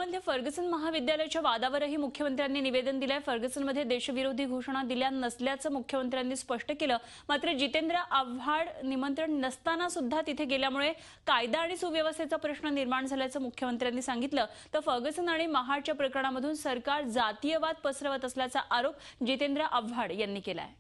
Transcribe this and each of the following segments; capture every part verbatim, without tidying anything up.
हैदराबादच्या फर्ग्युसन महाविद्यालयाच्या वादावरही मुख्यमंत्र्यांनी निवेदन दिलंय। फर्ग्युसनमध्ये देशविरोधी घोषणा दिल्या नसल्याचं मुख्यमंत्र्यांनी स्पष्ट केलं। मात्र जितेंद्र आव्हाड निमंत्रण नसताना सुद्धा तिथे गेल्यामुळे कायदा आणि सुव्यवस्थेचा प्रश्न निर्माण झाल्याचं मुख्यमंत्र्यांनी सांगितलं। तर फर्ग्युसन आणि महाडच्या प्रकरणामधून सरकार जातीयवाद पसरवत असल्याचा आरोप जितेंद्र आव्हाड यांनी केलाय।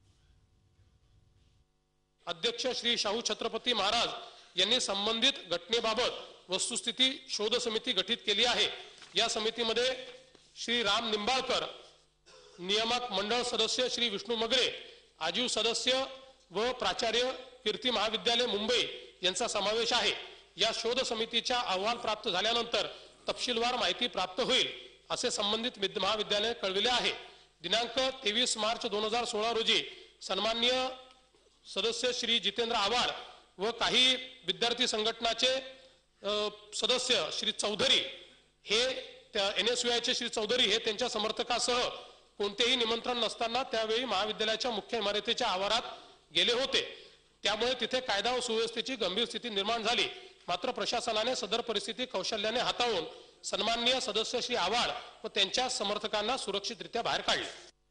अध्यक्ष श्री शाहू छत्रपती महाराज यांनी संबंधित घटनेबाबत वस्तुस्थिती शोध समिती गठीत केली आहे। या समितीमध्ये श्री राम निंबाळकर, नियामक मंडळ सदस्य श्री विष्णू मगरे, आजीव सदस्य व प्राचार्य कीर्ती महाविद्यालय मुंबई यांचा समावेश आहे। या शोध समितीचा अहवाल प्राप्त झाल्यानंतर तपशीलवार माहिती प्राप्त होईल असे संबंधित महाविद्यालय कळविले आहे। दिनांक तेवीस मार्च दोन हजार सोळा रोजी सन्माननीय सदस्य श्री जितेंद्र आव्हाड व काही विद्यार्थी संघटनाचे सदस्य श्री चौधरी हे एनएसयूआयचे श्री चौधरी हे त्यांच्या समर्थकासह कोणतेही निमंत्रण नसताना त्यावेळी महाविद्यालयाच्या मुख्य इमारतीच्या आवारात गेले होते। त्यामुळे तिथे कायदा व सुव्यवस्थेची गंभीर स्थिती निर्माण झाली। मात्र प्रशासनाने सदर परिस्थिती कौशल्याने हाताळून सन्माननीय सदस्य श्री आव्हाड व त्यांच्या समर्थकांना सुरक्षितरित्या बाहेर काढले।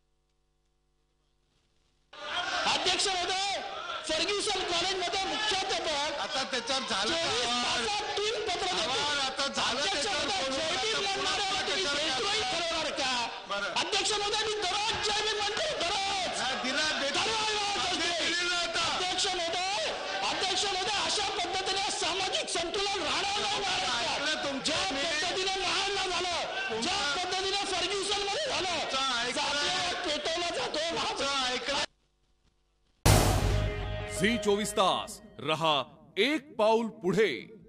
अध्यक्ष महोदय, फर्ग्युसन कॉलेजमध्ये मुख्याध्यापक आता त्याच्यावर झालं तीन पत्र आता झालं अध्यक्ष महोदय, मी दररोज जैविक म्हणतो दररोज अध्यक्ष महोदय अध्यक्ष महोदय अशा पद्धतीने सामाजिक संतुलन राहणार नाही। तुमच्या पद्धतीने महाडला झालं, ज्या पद्धतीने फर्ग्युसन मध्ये झालं, पेटवला जातो। झी चोवीस तास रहा एक पाऊल पुढे।